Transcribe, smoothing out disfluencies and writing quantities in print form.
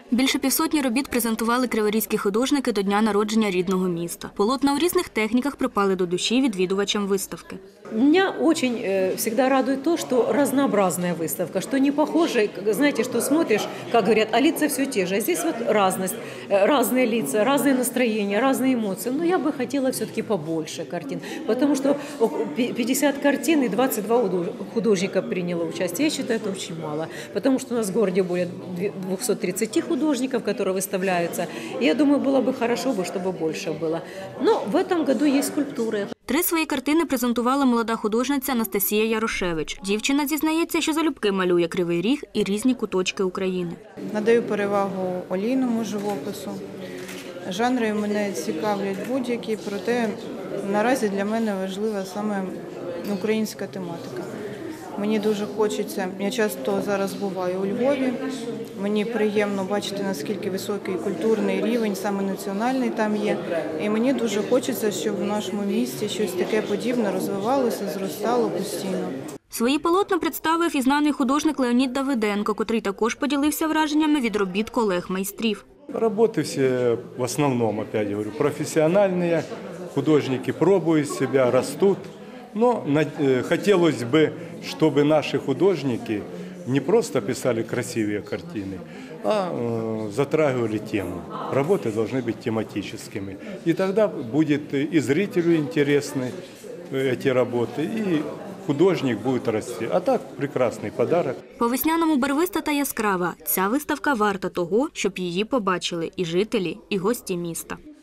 Більше півсотні робіт презентували криворізькі художники до дня народження рідного міста. Полотна у різних техніках припали до душі відвідувачам виставки. Меня очень всегда радует то, что разнообразная выставка, что не похоже, знаете, что смотришь, как говорят, а лица все те же. А здесь вот разность, разные лица, разные настроения, разные эмоции. Но я бы хотела все-таки побольше картин, потому что 50 картин и 22 художника приняло участие. Я считаю, это очень мало, потому что у нас в городе более 230 художников, которые выставляются. И я думаю, было бы хорошо, чтобы больше было. Но в этом году есть скульптуры. 3 свої картини презентувала молода художниця Анастасія Ярошевич. Дівчина зізнається, що залюбки малює Кривий Ріг і різні куточки України. Надаю перевагу олійному живопису. Жанри мене цікавлять будь-які, проте наразі для мене важлива саме українська тематика. Мені дуже хочеться, я часто зараз буваю у Львові, мені приємно бачити, наскільки високий культурний рівень, саме національний там є. І мені дуже хочеться, щоб в нашому місті щось таке подібне розвивалося, зростало постійно. Свої полотна представив і знаний художник Леонід Давиденко, котрий також поділився враженнями від робіт колег-майстрів. Работы все в основном, опять говорю, профессиональные, художники пробуют себя, растут. Но хотелось бы, чтобы наши художники не просто писали красивые картины, а затрагивали тему. Работы должны быть тематическими. И тогда будет и зрителю интересны эти работы, и художник буде рости. А так прекрасний подарок. По-весняному барвиста та яскрава. Ця виставка варта того, щоб її побачили і жителі, і гості міста.